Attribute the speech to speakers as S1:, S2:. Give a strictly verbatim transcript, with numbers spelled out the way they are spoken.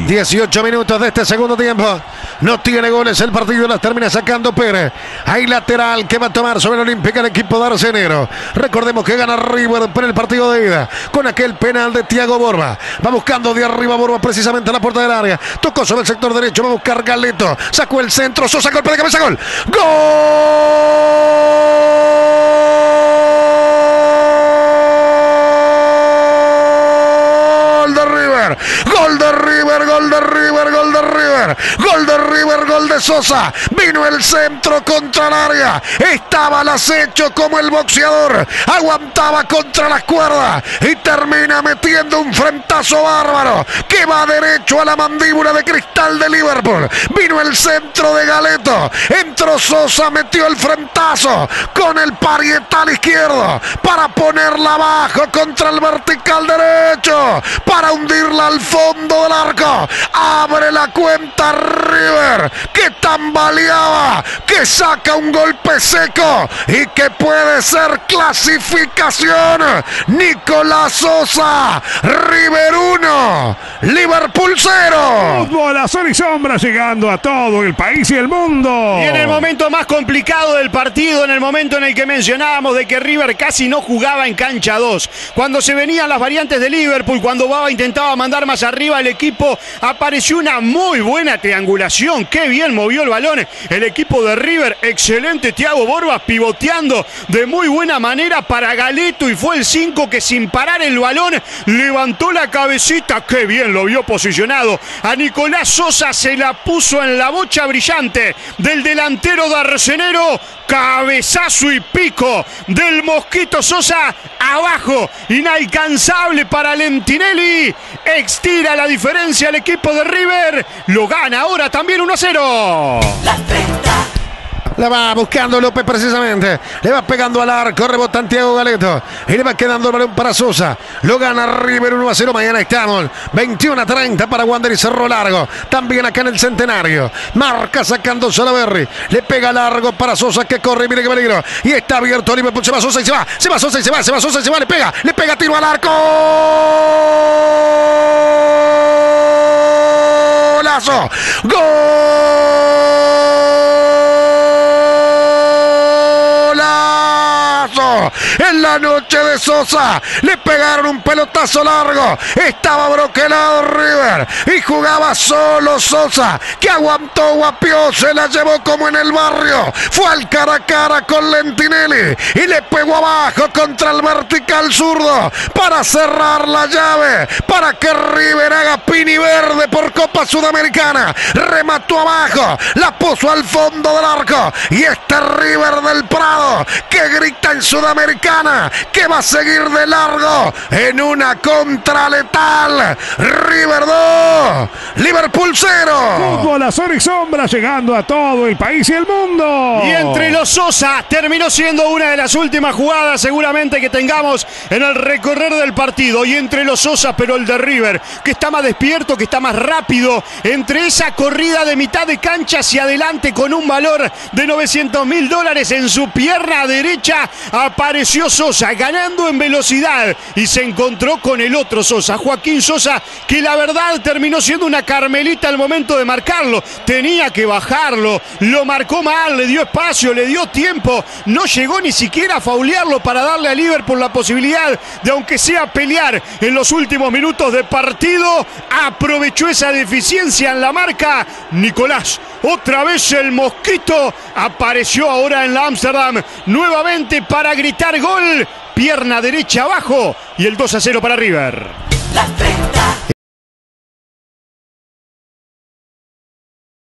S1: dieciocho minutos de este segundo tiempo. No tiene goles el partido, las termina sacando Pérez. Hay lateral que va a tomar sobre el Olímpica el equipo de Arcenero. Recordemos que gana River por el partido de ida con aquel penal de Thiago Borba. Va buscando de arriba Borba precisamente a la puerta del área. Tocó sobre el sector derecho, va a buscar Galeto. Sacó el centro, Sosa, golpe de cabeza, gol. ¡Gol de River! ¡Gol de River! ¡Gol de River! ¡Gol de River! ¡Gol de River! ¡Gol de Sosa! Vino el centro contra el área. Estaba al acecho como el boxeador. Aguantaba contra las cuerdas y termina metiendo un frentazo bárbaro que va derecho a la mandíbula de cristal de Liverpool. Vino el centro de Galeto. Entró Sosa, metió el frentazo con el parietal izquierdo para ponerla abajo contra el vertical derecho, para hundirla al fondo del arco. Abre la cuenta River, que tambaleaba, que saca un golpe seco y que puede ser clasificación. Nicolás Sosa, River uno, Liverpool cero.
S2: Fútbol a sol y sombra, llegando a todo el país y el mundo.
S3: Y en el momento más complicado del partido, en el momento en el que mencionábamos de que River casi no jugaba en cancha dos, cuando se venían las variantes de Liverpool, cuando Baba intentaba mandar más arriba el equipo, apareció una muy buena triangulación. Qué bien movió el balón el equipo de River. Excelente Thiago Borba pivoteando de muy buena manera para Galeto, y fue el cinco que sin parar el balón levantó la cabecita. Qué bien lo vio posicionado a Nicolás Sosa, se la puso en la bocha brillante del delantero de Arcenero. Cabezazo y pico del Mosquito Sosa abajo, inalcanzable para Lentinelli. Estira la diferencia al equipo de River, lo gana ahora también uno a cero.
S1: La va buscando López precisamente. Le va pegando al arco. Rebota Thiago Galeto. Y le va quedando el balón para Sosa. Lo gana River uno a cero. Mañana estamos. veintiuno a treinta para Wander y cerró largo. También acá en el Centenario. Marca sacando Salaberry. Le pega largo para Sosa que corre. Mire qué peligro. Y está abierto Liverpool. Se va Sosa y se va. Se va Sosa y se va. Se va Sosa y se va. Le pega. Le pega tiro al arco. ¡Golazo! ¡Gol! En la noche de Sosa le pegaron un pelotazo largo. Estaba broquelado River y jugaba solo Sosa, que aguantó, guapió, se la llevó como en el barrio. Fue al cara a cara con Lentinelli y le pegó abajo contra el vertical zurdo para cerrar la llave, para que River haga pini verde por Copa Sudamericana. Remató abajo, la puso al fondo del arco, y este River del Prado que grita en Sudamericana que va a seguir de largo en una contra letal. River dos, Liverpool cero.
S2: Fútbol a sol y sombra, llegando a todo el país y el mundo.
S3: Y entre los Sosa terminó siendo una de las últimas jugadas seguramente que tengamos en el recorrer del partido. Y entre los Sosa, pero el de River, que está más despierto, que está más rápido, entre esa corrida de mitad de cancha hacia adelante con un valor de novecientos mil dólares en su pierna derecha, apareció Sosa ganando en velocidad y se encontró con el otro Sosa, Joaquín Sosa, que la verdad terminó siendo una carmelita al momento de marcarlo. Tenía que bajarlo, lo marcó mal, le dio espacio, le dio tiempo, no llegó ni siquiera a faulearlo para darle a Liverpool la posibilidad de, aunque sea, pelear en los últimos minutos de partido. Aprovechó esa deficiencia en la marca Nicolás. Otra vez el Mosquito apareció ahora en la Ámsterdam nuevamente para gritar gol. Pierna derecha abajo y el dos a cero para River.
S4: La